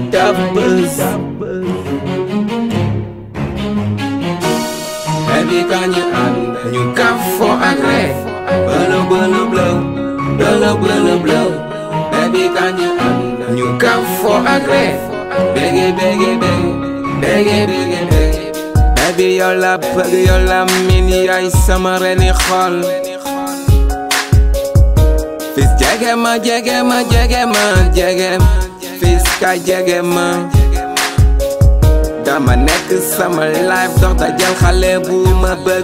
doubles. Baby, can you and you come for a grave? Blow, blow, blow, blow, blow, blow. Baby, can you and you come for a grave? Biggie, biggie, biggie, biggie, biggie, biggie. Baby, yow la bëgg, yow la miin, yaay sama reeni xol. Fils jege ma, jege ma, jege ma, jege ma. Fils ka jege ma. Dama nekk sama life dox dajal xale bu ma bëgg.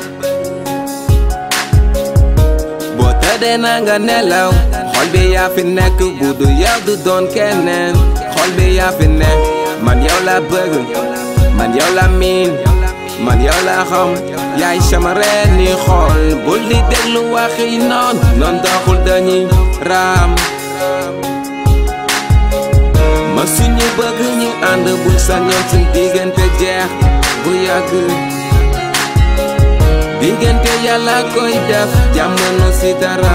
Boo tëddee na nga nelaw, xol bi yaa fi nekk, bu du yow du doon keneen. Xol bi yaa fi nekk, man yow la bëgg, man yow la miin, man yow la xam, yaay sama reeni xol. Bul di déglu waxi noon doxul dañuy raam. Ma suñu bëgg ñu ànd bu sañoon suñ diggante jeex bu yàgg. Diggante yàlla koy def jamono si dara.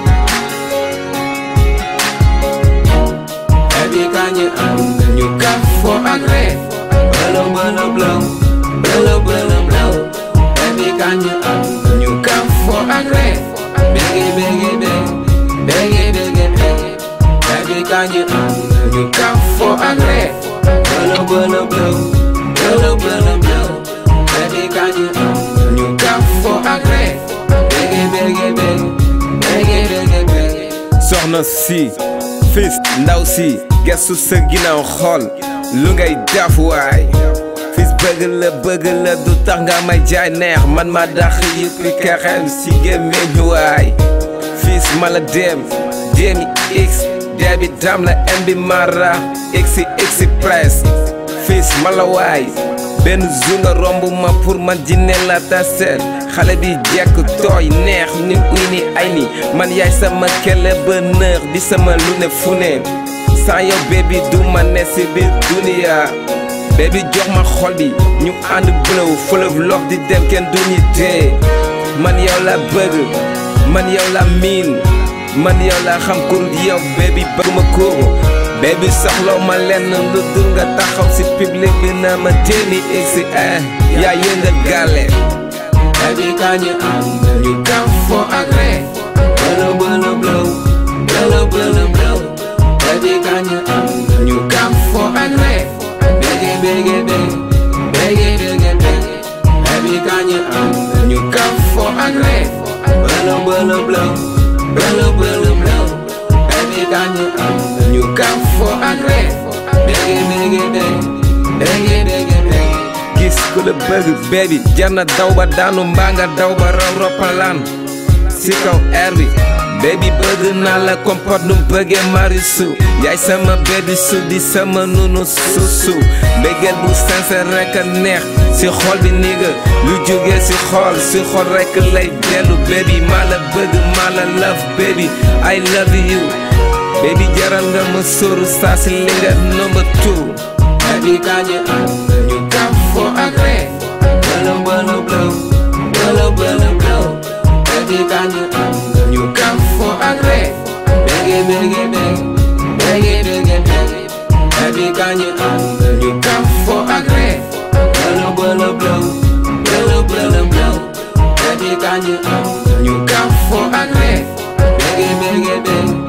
Baby, can you and you come for a grave? Blow, blow, blow, blow, blow, blow. Baby, can you and you come for a grave? Biggie, biggie, biggie, biggie, biggie, biggie. Baby, can you and you come for a grave? Blow, blow, blow, blow, blow, blow. Baby, can you and you come for a grave? Biggie, biggie, biggie, biggie, biggie, biggie. Soxna si Fils ndaw si gestu sa ginnaaw xool lu ngay def waay. Fils bëgg la du tax nga may jaay neex, man ma dax yëppi kaxem si gémmiñ waay. Fils mala dem demi x debi dam la mbi mara x express. Fils mala waay benn jour nga romb ma pour man jinne la taseel. Xale bi jekk tooy neex ni uy ni ay ni, man yaay sama kele bonheur di sama lu ne fu ne. Sans yow baby du ma ne si biir dunia. Baby jox ma xol bi ñu ànd blow full of love di dem kenn du ñu dee. Man yow la bëgg, man yow la miin, man yow la xam kurut yow baby bëgg ma ko. Baby soxlaw ma lenn lu dul nga taxaw si public bi na ma téeni iksi yaa yëngal gàlle. Baby, can you and you come for a grave? Blow, blow, blow, blow, blow, blow. Baby, can you and you come for a grave? Biggie, biggie, biggie, biggie, biggie, biggie. Baby, can you and you come for a grave? Blow, blow, blow, blow, blow, blow. Baby, can you and you come for a grave? Biggie, biggie, biggie, biggie, biggie, biggie. Gis ku la bëgg baby jar na daw ba daanu mbaa nga daw ba raw roppalaan si kaw air bi. Baby bëgg naa la comporte nu bëggee Marisu, yaay sama baby su di sama nunu susu. Mbëggeel bu sincère rek a neex si xol bi niga, lu jógee si xol rek lay dellu. Baby maa la bëgg maa la love baby I love you. Baby jaral nga ma sóoru saa si li nga number 2. Baby, can you and you come for a grave? Blow, blow, blow, blow, blow, blow. Baby, can you and you come for a grave? Biggie, biggie, biggie, biggie, biggie, biggie. Baby, can you and you come for a grave? Blow, blow, blow, blow, blow, blow. Baby, can you and you come for a grave? Biggie, biggie, biggie.